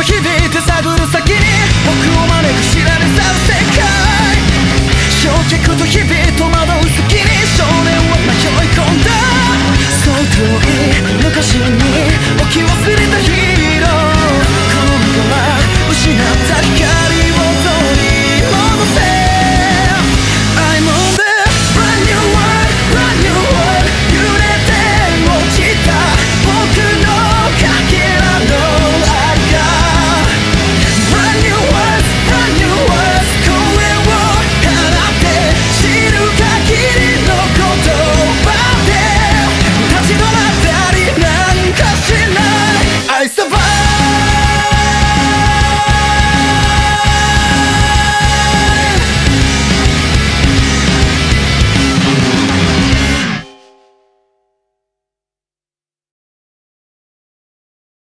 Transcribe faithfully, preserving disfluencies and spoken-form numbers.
響いて探る先に僕を招く知られざる世界。焼却と日々戸惑う隙に少年は迷い込んだ。そう遠い昔に置き忘れた日